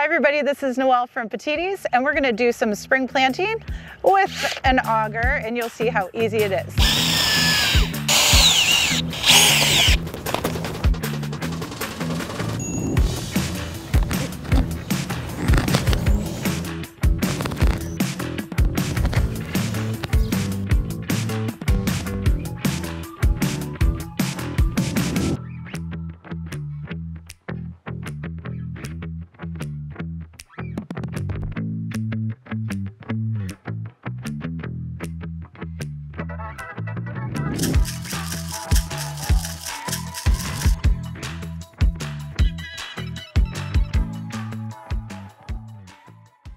everybody, this is Noelle from Petitti's, and we're gonna do some spring planting with an auger, and you'll see how easy it is.